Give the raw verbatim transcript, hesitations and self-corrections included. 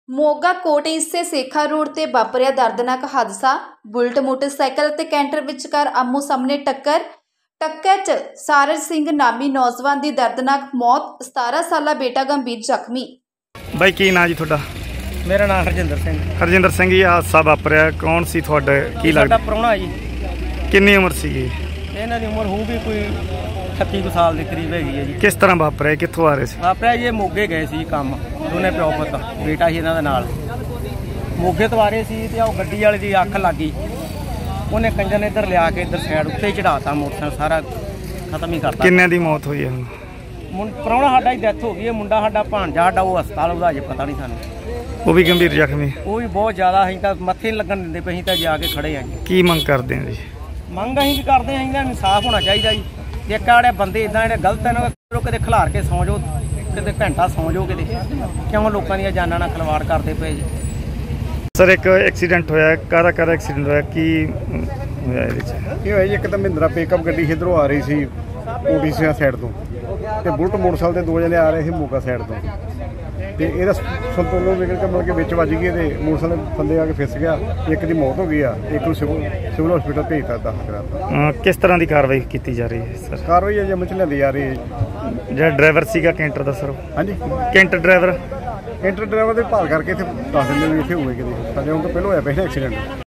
ਮੋਗਾ ਕੋਟਈ ਸੇ ਸੇਖਾ ਰੋਡ ਤੇ ਵਾਪਰਿਆ ਦਰਦਨਾਕ ਹਾਦਸਾ। ਬੁਲਟ ਮੋਟਰਸਾਈਕਲ ਤੇ ਕੈਂਟਰ ਵਿਚਕਾਰ ਆਮੋ ਸਾਹਮਣੇ ਟੱਕਰ ਟੱਕਰ 'ਚ ਸਾਰਜ ਸਿੰਘ ਨਾਮੀ ਨੌਜਵਾਨ ਦੀ ਦਰਦਨਾਕ मौत। सतारह ਸਾਲਾ ਬੇਟਾ ਗੰਭੀਰ ਜ਼ਖਮੀ। ਬਾਈ ਕੀ ਨਾਂ ਜੀ ਤੁਹਾਡਾ? मेरा नाम हरजिंदर सिंह। हरजिंदर सिंह जी, हादसा वापरिया कौन सी तुहाडा की लगदा? प्राहुणा जी। किन्नी उम्र सी? इन्हां दी उम्र होगी कोई छत्ती कुछ साल के करीब हैगी है जी। किस तरह वापरिया, कित्थों आ रहे सी? वापरिया ये मोगे गए सी काम, दोने प्यो पुत, बेटा ही इन्हां दे नाल मोगे तो आ रहे सी ते ओह गड्डी वाले दी अख लग गई। उन्हें कंजर ने इधर लिया के इधर साइड उत्ते चढ़ाता, मोटरसाइकिल सारा खत्म ही करता। किन्ने दी मौत हुई है? प्राहुणा साडा ही डेथ हो गई है, मुंडा साडा भांजा साडा वो हस्पताल ਉਹਦਾ अजे पता नहीं सानू। वो भी गंभीर जख्मी? वो भी बहुत ज़्यादा अं तो मत्थे लगन देंगे पे, अं तो जाके खड़े हैं जी। की मंग करते हैं जी? मंग अं भी करते हैं, इन्हें इंसाफ होना चाहिए जी। एक आड़े बंदे इदा जो गलत है कि खिलार के सौ जाओ, कि घंटा सौ जाओ, कि क्यों लोगों दी जाना ना खिलवाड़ करते पे जी। सर एक एक्सीडेंट होया, काहदा काहदा एक्सीडेंट होया, की होया इहदे च? ਇਹ ਹੋਇਆ ਜੀ, ਇੱਕ ਤਾਂ ਮਹਿੰਦਰਾ ਪਿਕਅਪ ਗੱਡੀ ਇੱਧਰੋਂ ਆ ਰਹੀ ਸੀ ਓਡੀਸੀ ਸਾਈਡ ਤੋਂ, ਤੇ ਬੁਲਟ ਮੋਟਰਸਾਈਕਲ ਤੇ ਦੋ ਜਣੇ ਆ ਰਹੇ ਸੀ ਮੋਗਾ ਸਾਈਡ ਤੋਂ, ਤੇ ਇਹਦਾ ਸੰਤੁਲਨ ਵਿਗੜ ਕੇ ਮਤਲਬ ਕਿ ਵਿੱਚ ਵੱਜ ਗਈ ਤੇ ਮੋਟਰਸਾਈਕਲ ਥੱਲੇ ਆ ਕੇ ਫਿਸ ਗਿਆ। ਇੱਕ ਦੀ ਮੌਤ ਹੋ ਗਈ ਆ, ਇੱਕ ਨੂੰ ਸਿਵਲ ਸਿਵਲ ਹਸਪੀਟਲ ਭੇਜਤਾ, ਦਾਖਲ ਕਰਾਤਾ। ਕਿਸ ਤਰ੍ਹਾਂ ਦੀ ਕਾਰਵਾਈ ਕੀਤੀ ਜਾ ਰਹੀ ਹੈ ਸਰ? ਕਾਰਵਾਈ ਅਜੇ ਅਮਲ ਚ ਲਿਆਂਦੀ ਜਾ ਰਹੀ ਹੈ। ਜਿਹੜਾ ਡਰਾਈਵਰ ਸੀਗਾ ਕੈਂਟਰ ਦਾ ਸਰ? ਹਾਂਜੀ, ਕੈਂਟਰ ਡਰਾਈਵਰ ਕੈਂਟਰ ਡਰਾਈਵਰ ਦੇ ਭਾਲ ਕਰਕੇ ਇੱਥੇ ਦੱਸ ਦਿੰਦੇ ਵੀ ਇੱਥੇ ਹੋਵੇ ਕਿਤੇ। ਸਾਡੇ ਹੁਣ ਤੋਂ ਪਹਿਲਾਂ ਹੋਇਆ ਪਹਿਲਾਂ ਐਕਸੀਡੈਂਟ।